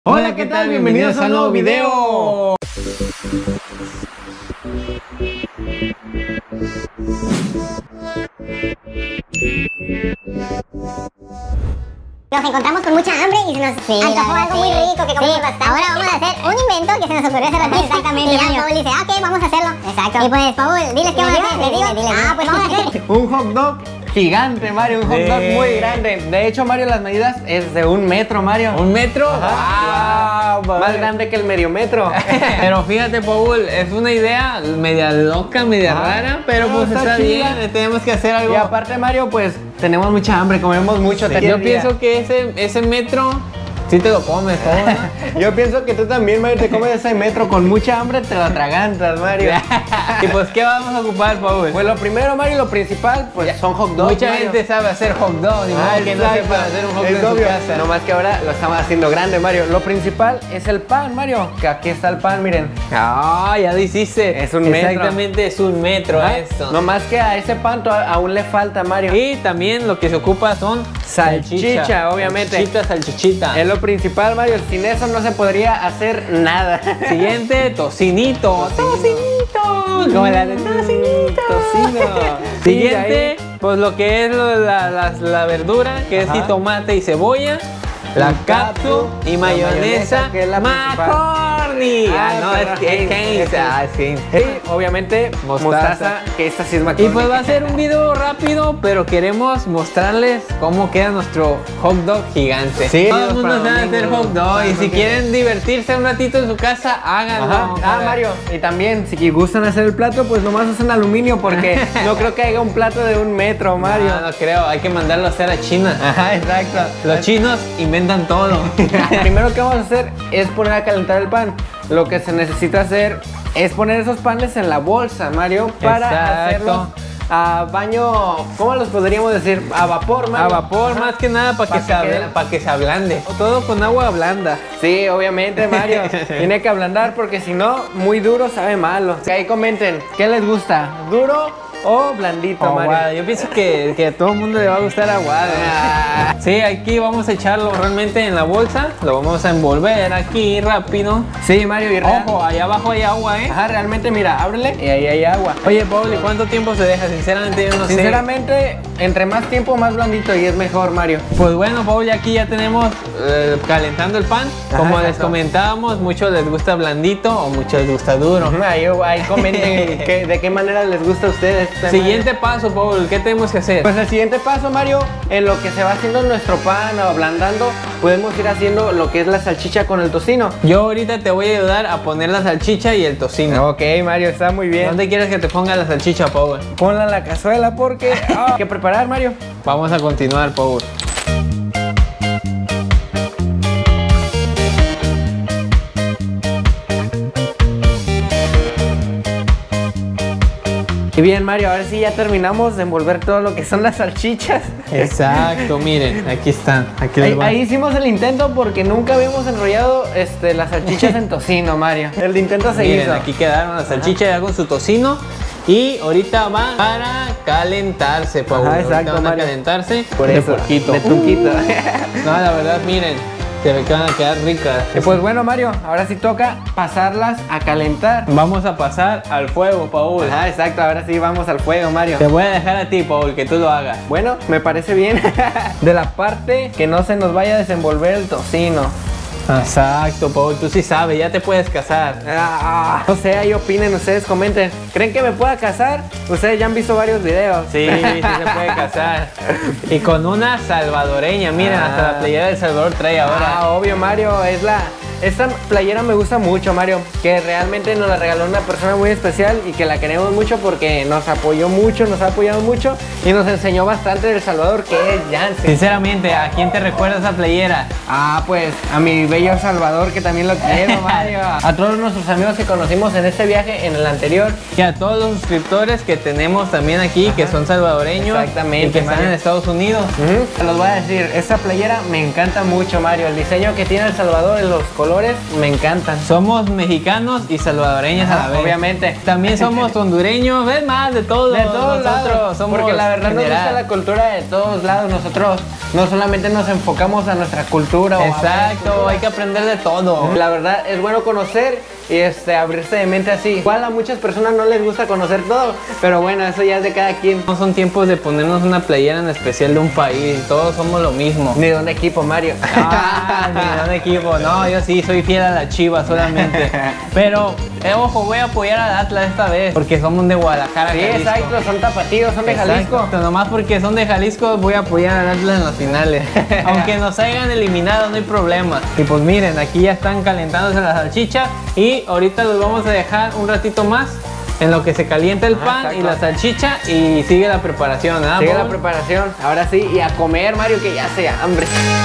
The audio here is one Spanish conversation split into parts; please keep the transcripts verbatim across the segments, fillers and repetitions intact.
Hola, ¿qué tal? Bienvenidos a un nuevo video. Nos encontramos con mucha hambre y se nos sí, antojó algo sí. muy rico que comemos sí. bastante. Ahora vamos a hacer un invento que se nos ocurrió hace rato. Exactamente. Y ya Paul dice, ah, ok, vamos a hacerlo. Exacto. Y pues, Paul, diles qué vamos a hacer. Le digo, dile, ah, pues vamos a hacer un hot dog gigante, Mario, un hot dog sí. muy grande. De hecho, Mario, las medidas es de un metro, Mario. ¿Un metro? Ajá. Wow, más grande que el medio metro. Pero fíjate, Paul, es una idea media loca, media ah, rara, pero no, pues está, está bien, tenemos que hacer algo. Y aparte, Mario, pues tenemos mucha hambre, comemos mucho. Sí. Yo pienso que ese, ese metro sí te lo comes, Paul, ¿no? Yo pienso que tú también, Mario, te comes ese metro con mucha hambre, te lo atragantas, Mario. Y pues, ¿qué vamos a ocupar, Paul? Pues lo primero, Mario, lo principal, pues son hot dogs. Mucha Mario. gente sabe hacer hot dogs, ni modo que no sepa hacer un hot dog en su casa. No más que ahora lo estamos haciendo grande, Mario. Lo principal es el pan, Mario. Que aquí está el pan, miren. Ah, ya lo hiciste. Es un metro. Exactamente, es un metro ah, esto. No más que a ese pan aún le falta, Mario. Y también lo que se ocupa son salchicha, salchicha obviamente. Salchicha, salchichita. Es lo principal, Mario. Sin eso no se podría hacer nada. Siguiente, tocinito. Tocinito. Como la de tocinito. Tocino. Siguiente, sí, pues lo que es lo, la, la, la verdura, que Ajá. es tomate y cebolla. La capsu y mayonesa, que es la McCorney. Ah, ah, no, es que es ah, sí. sí. Obviamente, mostaza. mostaza, que esta sí es McCorney. Y pues va a ser un video rápido, pero queremos mostrarles cómo queda nuestro hot dog gigante. Sí, todo el mundo sabe hacer hot dog y si quieren divertirse un ratito en su casa, háganlo. Ajá. Ah, Mario, y también, si gustan hacer el plato, pues nomás usen aluminio, porque no creo que haya un plato de un metro, Mario. No, no creo, hay que mandarlo a hacer a China. Ajá, exacto. Los chinos inventan todo. Primero que vamos a hacer es poner a calentar el pan. Lo que se necesita hacer es poner esos panes en la bolsa, Mario, para Exacto. hacerlos a baño, ¿cómo los podríamos decir? A vapor, Mario. A vapor, más que nada para que, que, pa que se ablande. Todo con agua blanda. Sí, obviamente, Mario. Tiene que ablandar porque si no, muy duro sabe malo. Que ahí comenten, ¿qué les gusta? ¿Duro o blandito, oh, Mario? Wow. Yo pienso que, que a todo el mundo le va a gustar aguado. Ah. Sí, aquí vamos a echarlo realmente en la bolsa. Lo vamos a envolver aquí rápido. Sí, Mario. Y ojo, allá abajo hay agua, ¿eh? Ajá, realmente, mira, ábrele y ahí hay agua. Oye, Paul, ¿y cuánto tiempo se deja? Sinceramente, yo no sé. Sinceramente, entre más tiempo, más blandito y es mejor, Mario. Pues bueno, Paul, ya aquí ya tenemos eh, calentando el pan. Ajá, como les comentábamos, muchos les gusta blandito o muchos les gusta duro. Ajá, ahí, ahí comenten que, de qué manera les gusta a ustedes. Siguiente paso, Paul, ¿qué tenemos que hacer? Pues el siguiente paso, Mario, en lo que se va haciendo nuestro pan o ablandando, podemos ir haciendo lo que es la salchicha con el tocino. Yo ahorita te voy a ayudar a poner la salchicha y el tocino. Ok, Mario, está muy bien. ¿Dónde quieres que te ponga la salchicha, Paul? Ponla en la cazuela porque oh, hay que preparar, Mario. Vamos a continuar, Paul. Y bien, Mario, ahora sí ya terminamos de envolver todo lo que son las salchichas. Exacto, miren, aquí están. Aquí ahí, ahí hicimos el intento porque nunca habíamos enrollado este, las salchichas en tocino, Mario. El intento se miren, hizo. Aquí quedaron las salchichas ya con su tocino. Y ahorita van para calentarse, Paul. Ajá, exacto, ahorita van Mario. a calentarse por de eso, poquito. De tuquito. Uh. No, la verdad, miren. Se ve que van a quedar ricas. Y pues bueno, Mario, ahora sí toca pasarlas a calentar. Vamos a pasar al fuego, Paul. Ah, exacto, ahora sí vamos al fuego, Mario. Te voy a dejar a ti, Paul, que tú lo hagas. Bueno, me parece bien. De la parte que no se nos vaya a desenvolver el tocino. Exacto, Paul, tú sí sabes, ya te puedes casar. Ah, no sé, ahí opinen, ustedes comenten. ¿Creen que me pueda casar? Ustedes ya han visto varios videos. Sí, sí se puede casar. Y con una salvadoreña, miren, ah. hasta la playera del Salvador trae ahora. Ah, obvio, Mario, es la... Esta playera me gusta mucho, Mario, que realmente nos la regaló una persona muy especial y que la queremos mucho porque nos apoyó mucho, nos ha apoyado mucho y nos enseñó bastante de El Salvador, que es Jansen. Sinceramente, ¿a quién te recuerda esa playera? Ah, pues a mi bello Salvador, que también lo quiero, Mario. A todos nuestros amigos que conocimos en este viaje, en el anterior. Y a todos los suscriptores que tenemos también aquí, Ajá. que son salvadoreños. Exactamente, y que Mario. están en Estados Unidos. Uh-huh. Te los voy a decir, esta playera me encanta mucho, Mario. El diseño que tiene El Salvador, en los colores olores me encantan. Somos mexicanos y salvadoreños Ajá, a la vez. obviamente. También somos hondureños, ves más, de todo. De todos nosotros lados, somos porque la verdad nos general. gusta la cultura de todos lados. Nosotros no solamente nos enfocamos a nuestra cultura. O a Exacto, hay que aprender de todo. La verdad es bueno conocer y este, abrirse de mente así. Igual a muchas personas no les gusta conocer todo, pero bueno, eso ya es de cada quien. No son tiempos de ponernos una playera en especial de un país, todos somos lo mismo. Ni de un equipo, Mario. Ah, ni de un equipo, no, yo sí soy fiel a la Chivas solamente. Pero, eh, ojo, voy a apoyar al Atlas esta vez, porque somos de Guadalajara, Sí, Jalisco. exacto, son tapatíos, son de Jalisco. Exacto, nomás porque son de Jalisco voy a apoyar al Atlas en las finales. Aunque nos hayan eliminado, no hay problema. Y pues miren, aquí ya están calentándose la salchicha y ahorita los vamos a dejar un ratito más en lo que se calienta el Ajá, pan exacto. y la salchicha y sigue la preparación. ¿Ah, Sigue la Paul? preparación, ahora sí, y a comer, Mario, que ya se hambre.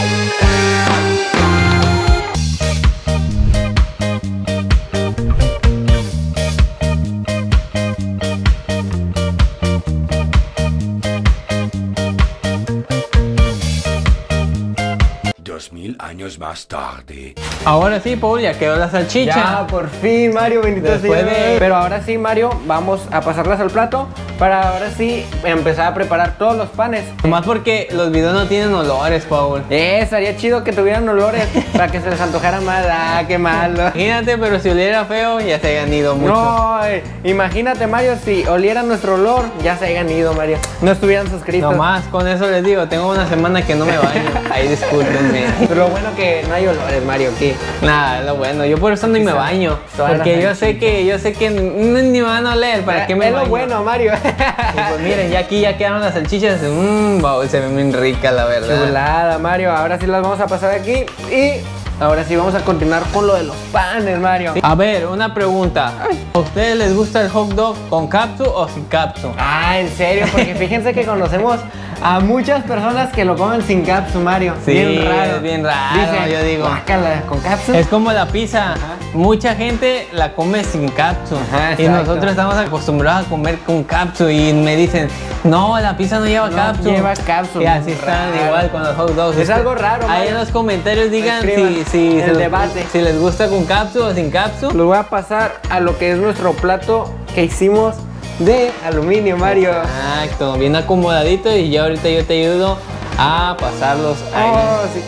Dos mil años más tarde. Ahora sí, Paul, ya quedó la salchicha. Ya, por fin, Mario, bendito Después sea. de- Pero ahora sí, Mario, vamos a pasarlas al plato para ahora sí empezar a preparar todos los panes. Nomás porque los videos no tienen olores, Paul. Eh, estaría chido que tuvieran olores para que se les antojara más. Ah, qué malo. Imagínate, pero si oliera feo, ya se hayan ido mucho. No, eh, imagínate, Mario, si olieran nuestro olor, ya se hayan ido, Mario. No estuvieran suscritos. Nomás con eso les digo, tengo una semana que no me baño. Ahí discúlpenme. Pero lo bueno que no hay olores, Mario, aquí. Nada, lo bueno, yo por eso ni me baño. Toda la Porque yo salchicha. sé que, yo sé que ni, ni me van a oler, ¿para qué me Es baño? lo bueno, Mario. Y pues miren, ya aquí ya quedaron las salchichas. Mmm, se ven bien ricas, la verdad. Chulada, Mario. Ahora sí las vamos a pasar aquí y ahora sí vamos a continuar con lo de los panes, Mario. A ver, una pregunta. ¿A ustedes les gusta el hot dog con capsu o sin capsu? Ah, en serio, porque fíjense que conocemos a muchas personas que lo comen sin capsu, Mario. Sí, bien raro. es bien raro, yo digo. "Guácala, con capsu. Es como la pizza. Mucha gente la come sin capsu. Ajá, Y exacto. nosotros estamos acostumbrados a comer con capsu. Y me dicen, no, la pizza no lleva No capsu. lleva capsu, Y así muy están raro. igual con los hot dogs. Es algo raro, Ahí Mario. en los comentarios digan Escriban si, si, el se- debate. si les gusta con capsu o sin capsu. Los voy a pasar a lo que es nuestro plato que hicimos de aluminio, Mario. Exacto, bien acomodadito. Y ya ahorita yo te ayudo a pasarlos ahí. Oh, sí.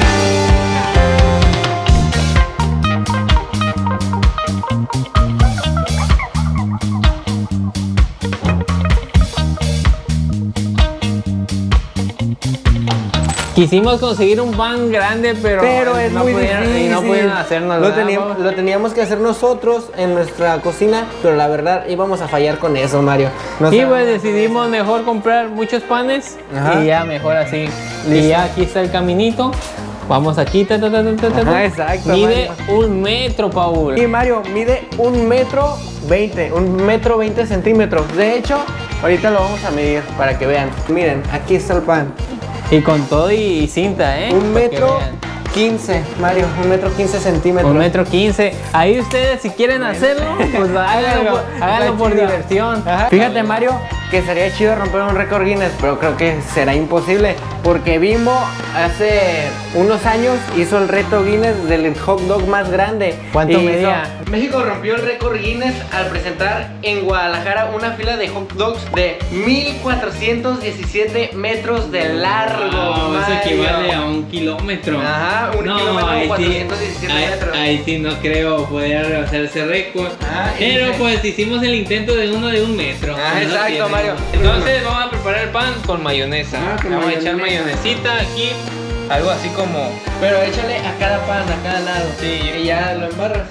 Quisimos conseguir un pan grande, pero, Pero es no muy pudieron, difícil. y no pudieron hacernos. Lo teníamos, lo teníamos que hacer nosotros en nuestra cocina, pero la verdad íbamos a fallar con eso, Mario. No Y sabemos pues decidimos mejor comprar muchos panes. Ajá. Y ya mejor así. Y Listo. ya aquí está el caminito. Vamos aquí. Ta, ta, ta, ta, ta, ta. Ajá, exacto, Mide Mario. un metro, Paul. Y Mario mide un metro veinte, un metro veinte centímetros. De hecho, ahorita lo vamos a medir para que vean. Miren, aquí está el pan. Y con todo y cinta, ¿eh? Un Para que metro vean. quince, Mario, un metro quince centímetros. Un metro quince. Ahí ustedes si quieren hacerlo, pues háganlo, por- Está háganlo por chido. diversión. Ajá. Fíjate, Mario, que sería chido romper un récord Guinness, pero creo que será imposible porque Bimbo hace unos años hizo el reto Guinness del hot dog más grande. ¿Cuánto Y medía? hizo- México rompió el récord Guinness al presentar en Guadalajara una fila de hot dogs de mil cuatrocientos diecisiete metros de largo. Wow, eso Mario. equivale a un kilómetro. Ajá, un kilómetro, ahí sí, cuatrocientos diecisiete ahí- metros. ahí sí no creo poder rebasar ese récord. Ah, y Pero dice- pues hicimos el intento de uno de un metro. Ah, No lo exacto, tiene. Mario. Entonces vamos a preparar el pan con mayonesa. Ah, con vamos a echar mayonesa. mayonesita aquí, algo así como. Pero échale a cada pan, a cada lado. Sí. Y ya lo embarras.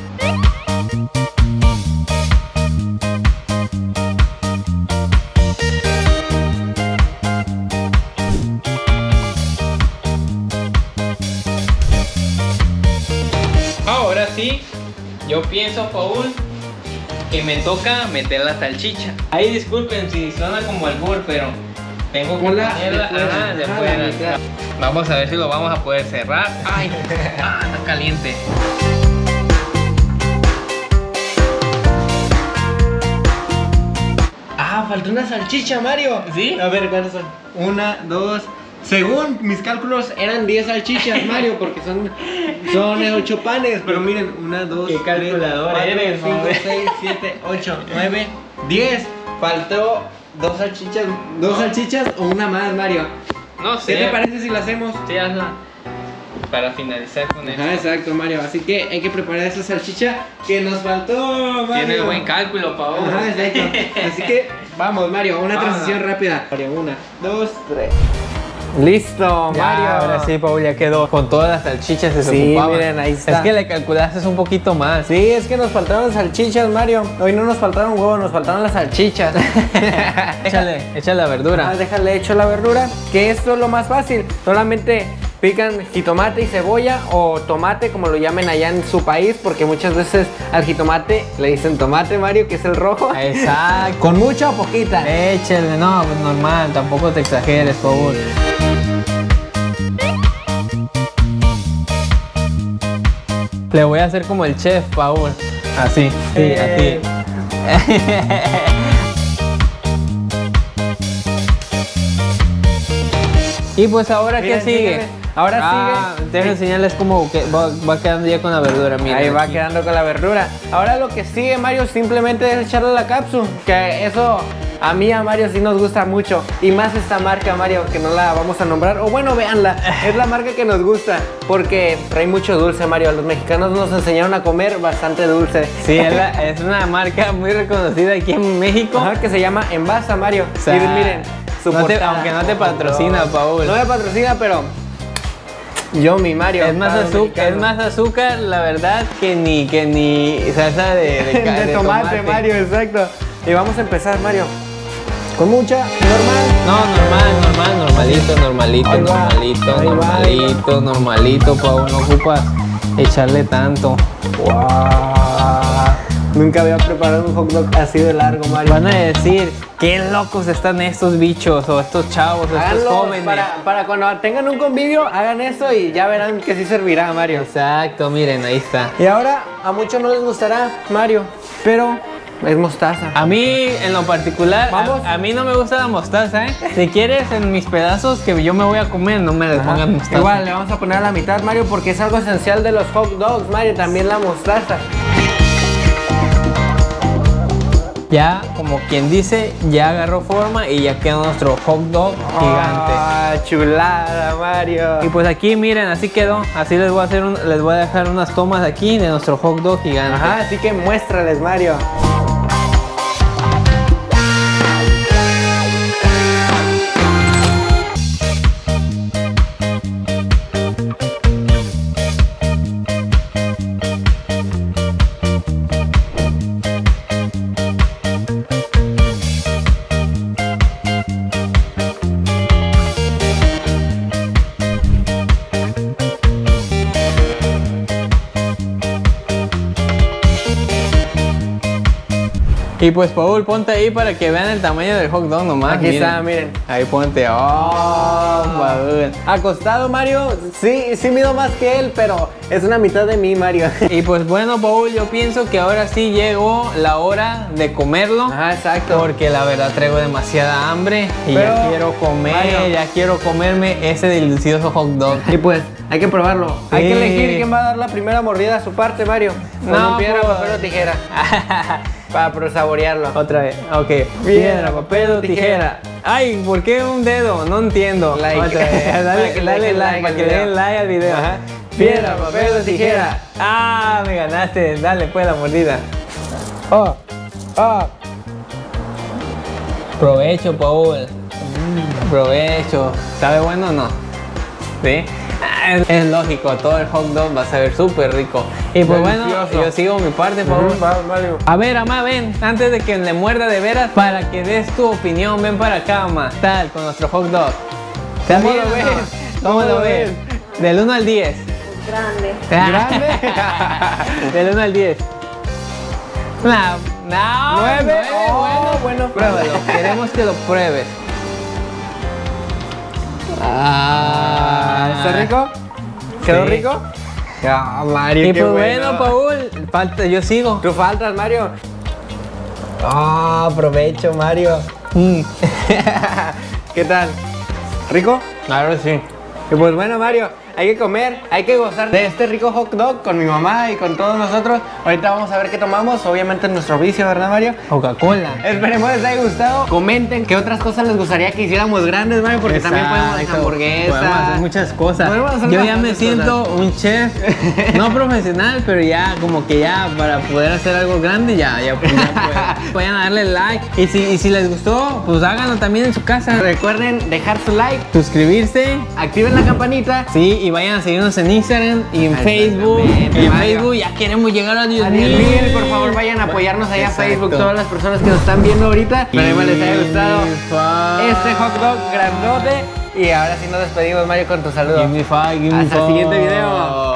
Ahora sí, yo pienso, Paul, que me toca meter la salchicha. Ahí disculpen si suena como albur, pero tengo que Hola, ponerla de fuera. ajá, de Ajá, fuera. la mitad. Vamos a ver si lo vamos a poder cerrar. Ay, ah, está caliente. Ah, faltó una salchicha, Mario. ¿Sí? A ver, ¿cuántas son? Una, dos, según mis cálculos eran diez salchichas, Mario, porque son, son ocho panes. Pero miren, una, dos, ¿Qué calculador tres, eres, cuatro, hombre? cinco, seis, siete, ocho, nueve, diez. Faltó dos salchichas, dos salchichas o una más, Mario. No sé. ¿Qué te parece si la hacemos? Sí, hazla. Para finalizar con Ajá, esto. exacto, Mario. Así que hay que preparar esa salchicha que nos faltó, Mario. Tiene buen cálculo, Paul. Ajá, exacto. Así que vamos, Mario, una Vamos. transición rápida. Mario, una, dos, tres. Listo, Ya, Mario. ahora sí, Paul, ya quedó. Con todas las salchichas se Sí, ocupaban. miren, ahí está. Es que le calculaste un poquito más. Sí, es que nos faltaron salchichas, Mario. Hoy no nos faltaron huevos, nos faltaron las salchichas. Échale, échale la verdura. Ah, déjale hecho la verdura, que esto es lo más fácil. Solamente pican jitomate y cebolla o tomate, como lo llamen allá en su país, porque muchas veces al jitomate le dicen tomate, Mario, que es el rojo. Exacto. ¿Con mucha o poquita? Échale, no, pues normal, tampoco te exageres, Paul. Le voy a hacer como el chef, Paul. Así, sí, Eh. así. Y pues ahora, Miren, ¿qué sigue? sígueme. Ahora ah, sigue. Deja enseñarles cómo que va, va quedando ya con la verdura, miren. Ahí va aquí. quedando con la verdura. Ahora lo que sigue, Mario, simplemente es echarle la cápsula. Que eso a mí, a Mario, sí nos gusta mucho. Y más esta marca, Mario, que no la vamos a nombrar. O bueno, véanla. Es la marca que nos gusta. Porque trae mucho dulce, Mario. Los mexicanos nos enseñaron a comer bastante dulce. Sí, es, la- es una marca muy reconocida aquí en México. Ajá, que se llama Envasa, Mario. O sea, y miren, su no te- portada. aunque no te patrocina, Paul. No me patrocina, pero yo, mi Mario. Es más, para los azúcar, es mexicanos. más azúcar, la verdad, que ni, que ni salsa de, de, ca- de de tomate, Mario, exacto. Y vamos a empezar, Mario. Con mucha, normal. No, normal, normal, normalito, normalito, Ahí va, normalito, ahí va. normalito, normalito, Paul, no ocupas echarle tanto. Wow. Nunca había preparado un hot dog así de largo, Mario. Van a decir, qué locos están estos bichos, o estos chavos, estos Háganlo jóvenes. para, para cuando tengan un convivio, hagan eso y ya verán que sí servirá, Mario. Exacto, miren, ahí está. Y ahora, a muchos no les gustará, Mario, pero es mostaza. A mí, en lo particular, Vamos. a, a mí no me gusta la mostaza, ¿eh? Si quieres, en mis pedazos que yo me voy a comer, no me les Ajá. pongan mostaza. Igual le vamos a poner a la mitad, Mario, porque es algo esencial de los hot dogs, Mario, también la mostaza. Ya, como quien dice, ya agarró forma y ya quedó nuestro hot dog gigante. Ah, chulada, Mario. Y pues aquí, miren, así quedó. Así les voy a hacer un- les voy a dejar unas tomas aquí de nuestro hot dog gigante. Ajá, así que muéstrales, Mario. Y pues, Paul, ponte ahí para que vean el tamaño del hot dog nomás. Aquí miren. está, miren. Ahí ponte. Oh, Paul. Acostado, Mario, sí, sí mido más que él, pero es una mitad de mí, Mario. Y pues bueno, Paul, yo pienso que ahora sí llegó la hora de comerlo. Ajá, exacto. Porque la verdad traigo demasiada hambre y Pero, ya quiero comer, Mario. ya quiero comerme ese delicioso hot dog. Y pues, hay que probarlo. Hay Sí. que elegir quién va a dar la primera mordida a su parte, Mario. No, No, piedra, pues. papel o tijera. Para pro- saborearlo. Otra vez, ok. Piedra, papel o tijera. Ay, ¿por qué un dedo? No entiendo. Like. Otra vez. Para Dale, que le dale dejen like, like para al que le video. den like al video. Ajá. Piedra, papel o tijera. Ah, me ganaste. Dale, pues la mordida. Oh, oh. Provecho, Paul. Provecho. ¿Sabe bueno o no? ¿Sí? Ah, Es, es lógico, todo el hot dog va a saber súper rico. Y pues bueno, Delicioso. yo sigo mi parte, Paul. Ujú, va, Mario. A ver, Amá, ven, antes de que le muerda de veras, para que des tu opinión, ven para acá, Amá. Tal, con nuestro hot dog. ¿Está ¿Cómo bien lo o no? ves? ¿Cómo ¿Cómo lo lo ves? Del uno al diez. Grande. ¿Grande? Del uno al diez. No, no. ¿Nueve? nueve, Oh, bueno. Pruébalo, queremos que lo pruebes. Ah, ¿está rico? ¿Quedó Sí. rico? Ah, Mario, Y qué pues bueno, Paul, falta, yo sigo. Tú faltas, Mario. Ah, aprovecho, Mario. Mm. ¿Qué tal? ¿Rico? Claro, sí. Y pues bueno, Mario, hay que comer, hay que gozar de este rico hot dog con mi mamá y con todos nosotros. Ahorita vamos a ver qué tomamos, obviamente nuestro vicio, ¿verdad, Mario? Coca-Cola. Esperemos les haya gustado. Comenten qué otras cosas les gustaría que hiciéramos grandes, Mario, porque Exacto. también podemos hacer hamburguesas. Podemos hacer muchas cosas. Podemos hacer Yo ya bastantes me siento cosas. un chef, no profesional, pero ya como que ya para poder hacer algo grande, ya, ya, pues, ya puedo. Vayan a darle like. Y si, y si les gustó, pues háganlo también en su casa. Recuerden dejar su like, Suscribirse. activen la campanita. Sí, y vayan a seguirnos en Instagram y en Facebook. Exactamente, Y en Mario. Facebook ya queremos llegar a diez A mil. diez mil, por favor vayan a apoyarnos allá a Exacto. Facebook, todas las personas que nos están viendo ahorita. Esperemos les haya gustado este hot dog grandote. Y ahora sí nos despedimos, Mario, con tu saludo. Give me five, give me Hasta el five. siguiente video.